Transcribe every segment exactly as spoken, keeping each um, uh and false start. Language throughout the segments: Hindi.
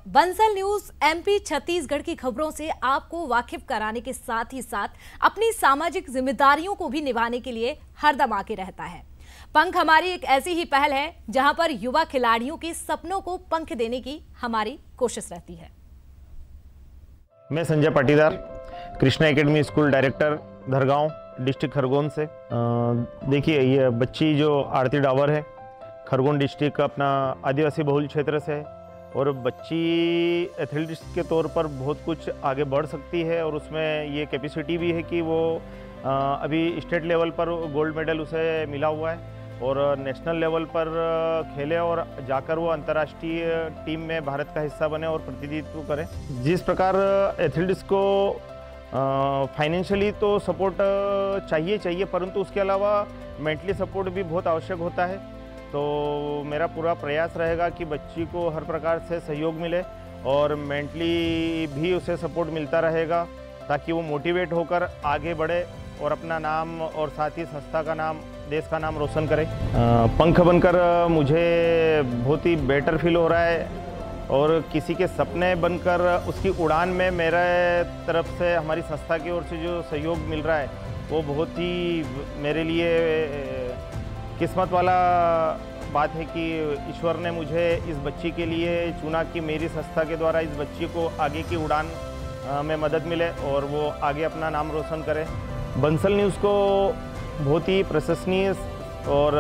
बंसल न्यूज एमपी छत्तीसगढ़ की खबरों से आपको वाकिफ कराने के साथ ही साथ अपनी सामाजिक जिम्मेदारियों को भी निभाने के लिए हरदम आगे रहता है। पंख हमारी एक ऐसी ही पहल है जहां पर युवा खिलाड़ियों के सपनों को पंख देने की हमारी कोशिश रहती है। मैं Sanjay Patidar, Krishna academy school director, Dhargaon, district Khargone से। देखिए, ये बच्ची जो आरती डावर है, खरगोन डिस्ट्रिक्ट का अपना आदिवासी बहुल क्षेत्र से है और बच्ची एथलेटिक्स के तौर पर बहुत कुछ आगे बढ़ सकती है और उसमें ये कैपेसिटी भी है कि वो अभी स्टेट लेवल पर गोल्ड मेडल उसे मिला हुआ है और नेशनल लेवल पर खेले और जाकर वो अंतर्राष्ट्रीय टीम में भारत का हिस्सा बने और प्रतिनिधित्व करें। जिस प्रकार एथलेटिक्स को फाइनेंशियली तो सपोर्ट चाहिए चाहिए परंतु उसके अलावा मेंटली सपोर्ट भी बहुत आवश्यक होता है। तो मेरा पूरा प्रयास रहेगा कि बच्ची को हर प्रकार से सहयोग मिले और मेंटली भी उसे सपोर्ट मिलता रहेगा ताकि वो मोटिवेट होकर आगे बढ़े और अपना नाम और साथ ही संस्था का नाम, देश का नाम रोशन करे। पंख बनकर मुझे बहुत ही बेटर फील हो रहा है और किसी के सपने बनकर उसकी उड़ान में मेरे तरफ से, हमारी संस्था की ओर से जो सहयोग मिल रहा है वो बहुत ही मेरे लिए किस्मत वाला बात है कि ईश्वर ने मुझे इस बच्ची के लिए चुना कि मेरी संस्था के द्वारा इस बच्ची को आगे की उड़ान में मदद मिले और वो आगे अपना नाम रोशन करे। बंसल न्यूज़ को बहुत ही प्रशंसनीय और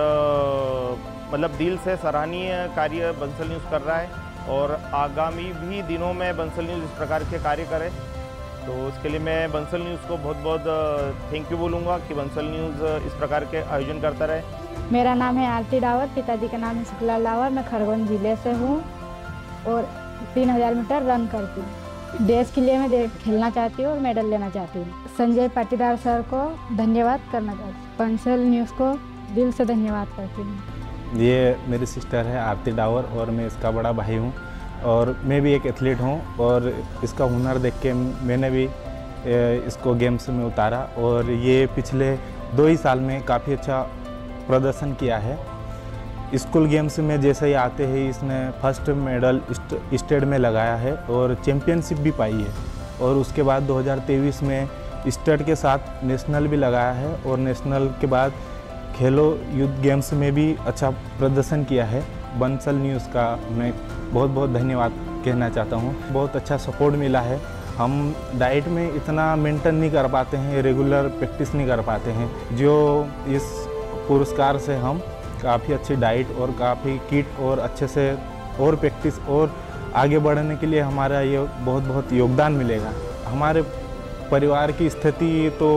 मतलब दिल से सराहनीय कार्य बंसल न्यूज़ कर रहा है और आगामी भी दिनों में बंसल न्यूज़ इस प्रकार के कार्य करे। तो उसके लिए मैं बंसल न्यूज़ को बहुत बहुत थैंक यू बोलूँगा कि बंसल न्यूज़ इस प्रकार के आयोजन करता रहे। मेरा नाम है आरती डावर, पिताजी का नाम है शुक्ला डावर। मैं खरगोन जिले से हूँ और तीन हज़ार मीटर रन करती हूँ। देश के लिए मैं खेलना चाहती हूँ और मेडल लेना चाहती हूँ। संजय पाटीदार सर को धन्यवाद करना चाहती हूँ। बंसल न्यूज़ को दिल से धन्यवाद करती हूँ। ये मेरी सिस्टर है आरती डावर और मैं इसका बड़ा भाई हूँ और मैं भी एक एथलीट हूँ और इसका हुनर देख के मैंने भी इसको गेम्स में उतारा और ये पिछले दो ही साल में काफ़ी अच्छा प्रदर्शन किया है। स्कूल गेम्स में जैसे ही आते ही इसने फर्स्ट मेडल स्टेट में लगाया है और चैम्पियनशिप भी पाई है और उसके बाद दो हज़ार तेईस में स्टेट के साथ नेशनल भी लगाया है और नेशनल के बाद खेलो यूथ गेम्स में भी अच्छा प्रदर्शन किया है। बंसल न्यूज़ का मैं बहुत बहुत धन्यवाद कहना चाहता हूँ। बहुत अच्छा सपोर्ट मिला है। हम डाइट में इतना मेंटेन नहीं कर पाते हैं, रेगुलर प्रैक्टिस नहीं कर पाते हैं, जो इस पुरस्कार से हम काफ़ी अच्छी डाइट और काफ़ी किट और अच्छे से और प्रैक्टिस और आगे बढ़ने के लिए हमारा ये बहुत बहुत योगदान मिलेगा। हमारे परिवार की स्थिति तो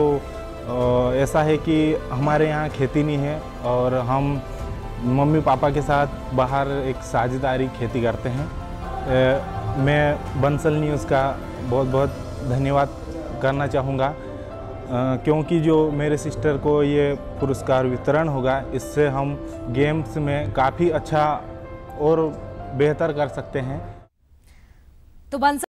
ऐसा है कि हमारे यहाँ खेती नहीं है और हम मम्मी पापा के साथ बाहर एक साझेदारी खेती करते हैं। मैं बंसल न्यूज़ का बहुत बहुत धन्यवाद करना चाहूँगा क्योंकि जो मेरे सिस्टर को ये पुरस्कार वितरण होगा इससे हम गेम्स में काफ़ी अच्छा और बेहतर कर सकते हैं। तो बंसल